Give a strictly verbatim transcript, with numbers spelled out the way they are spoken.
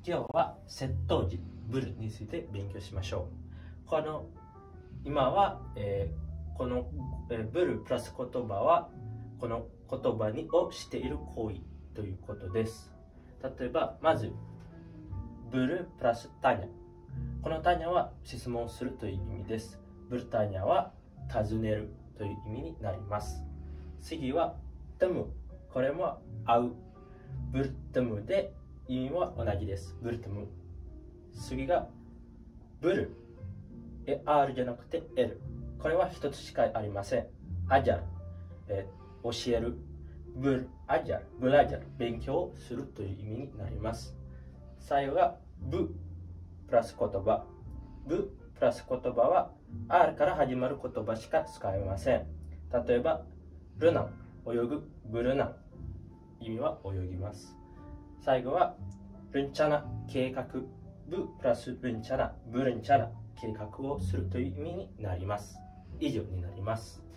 今日は接頭辞ブルについて勉強しましょう。この今は、えー、この、えー、ブルプラス言葉はこの言葉にをしている行為ということです。例えばまずブルプラスタニャ、このタニャは質問するという意味です。ブルタニャは尋ねるという意味になります。次はテム、これも会う。ブルテムで意味は同じです。ブルテム。次がブル、R じゃなくて L、これは一つしかありません。アジャル、えー、教える。ブルアジャル、ブラジャル、勉強するという意味になります。最後がブプラス言葉。ブプラス言葉は R から始まる言葉しか使えません。例えばルナン、泳ぐ。ブルナン、意味は泳ぎます。最後はルンチャナ、計画。ブプラスルンチャナ、ブルンチャナ、計画をするという意味になります。以上になります。